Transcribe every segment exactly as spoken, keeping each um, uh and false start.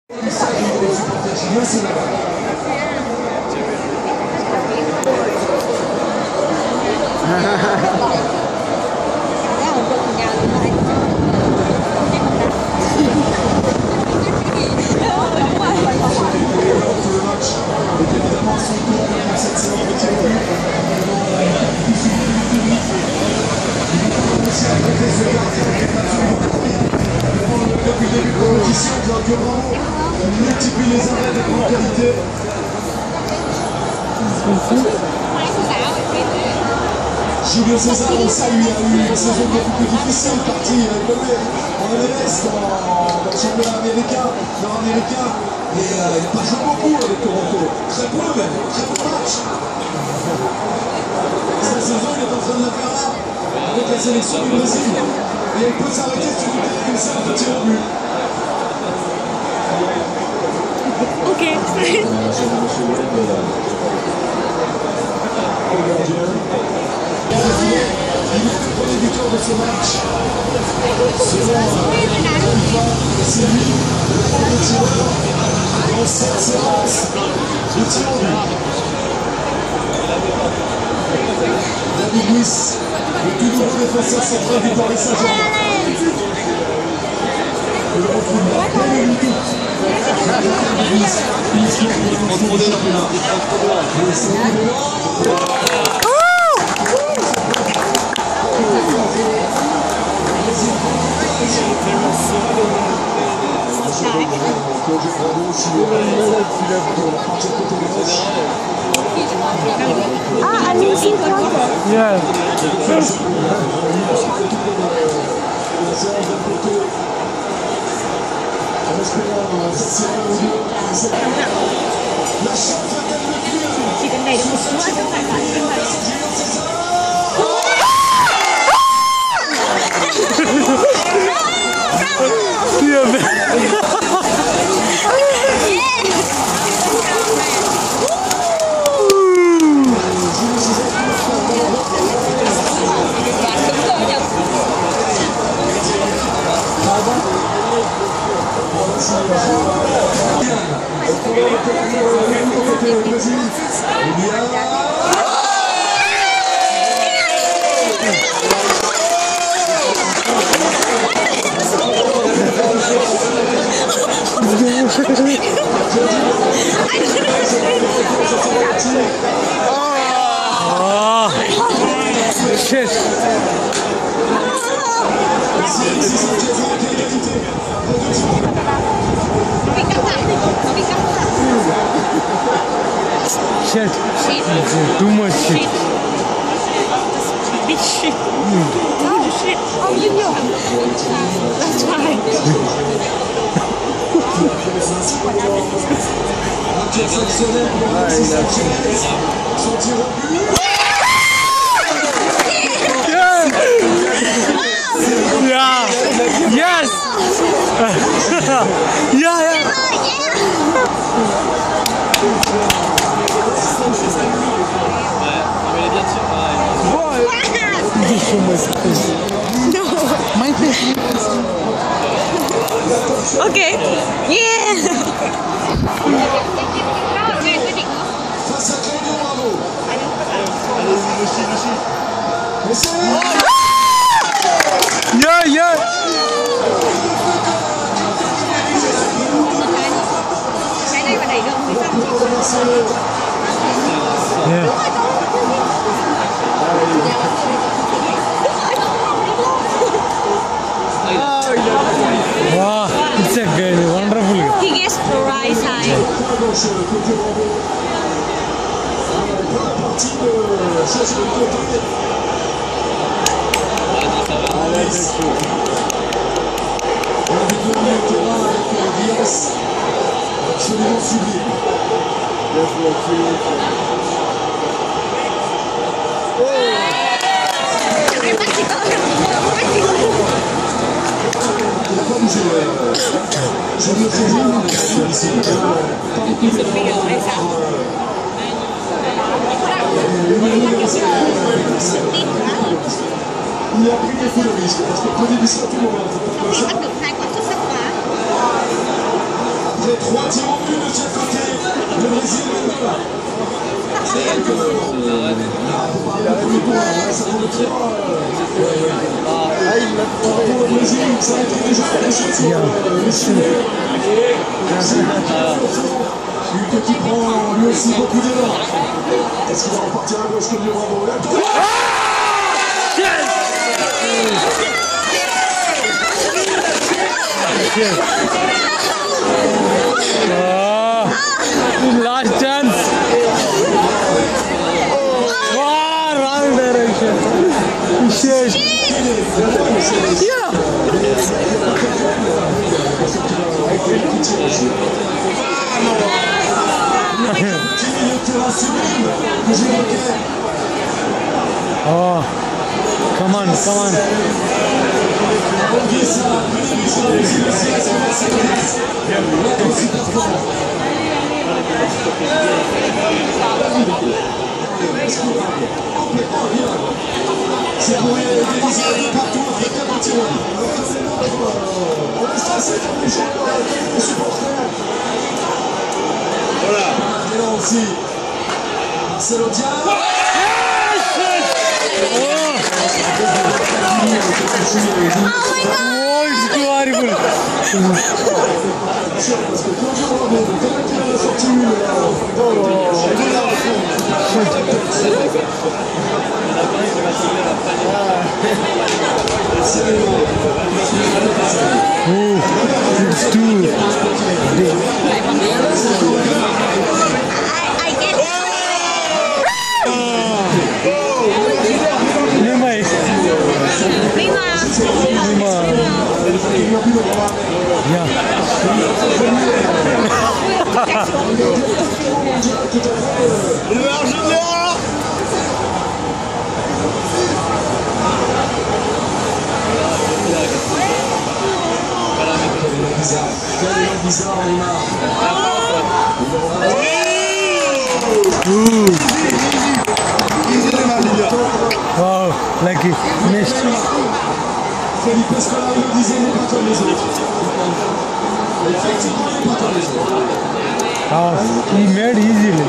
Multiplie les arrêts de grande qualité. Julien César, ça lui a eu une saison beaucoup plus difficile, parti nommé en M L S dans, dans le championnat américain, nord-américain, et euh, il n'a pas joué beaucoup avec Toronto. Très peu même, très peu de matchs. Cette saison, il est en train de la faire là, avec la sélection du Brésil. Et il peut s'arrêter sur une telle comme ça, un petit rebut. Ok. Il est le premier buteur de ce match. C'est lui, le premier tireur dans cette séance de tir au but. David Luiz, le tout nouveau défenseur central du Paris Saint-Germain. Et le retrouve la pleine unité. David Luiz, uniquement pour le lancement du championnat. Et c'est Ah, I'm using counter. Yeah. Chỉ cần đẩy được một chút không phải bạn không phải. Oh, shit. Shit. Too much shit. Big shit. Oh, shit. Oh, you know. That's fine. Yeah. Yes. Yeah, yeah. No. My face. Okay. Yeah. Yeah, yeah. Cái này mà đẩy được thì sao? Yeah. Wow, it's a good, wonderful. He gets the right side. Absolument sublime. Je me félicite. Il a pris beaucoup de risques parce que prenez du ça tout le monde. Bắt được hai quả xuất sắc quá. après trois tirs au but de chaque côté, le Brésil mène de là. C'est vrai que là, faut pas aller pour le coup, là, ça tombe très bas. Pour le Brésil, ça a été déjà la chance sur les Chiliens. Luc qui prend lui aussi beaucoup d'élan. Est-ce qu'il va repartir à gauche comme du bravo? Oh, last chance. Wow, wrong direction. Shit. Yeah. Oh, come on, come on. C'est pour y aller déviser de partout, africain de tir. On est stressé comme les joueurs, les supporters. Voilà. Et là aussi, Marcelo Diallo. Oh my God! It's too horrible. Parce que quand je vois le gars qui a sorti une. Oh, it's too big. Yeah. Wow, lucky, missed. Felipe Escolar le disait, n'est pas comme les autres. Effectivement, il n'est pas comme les autres. Oh, he made easily.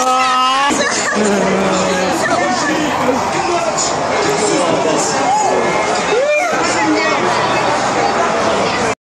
Chile.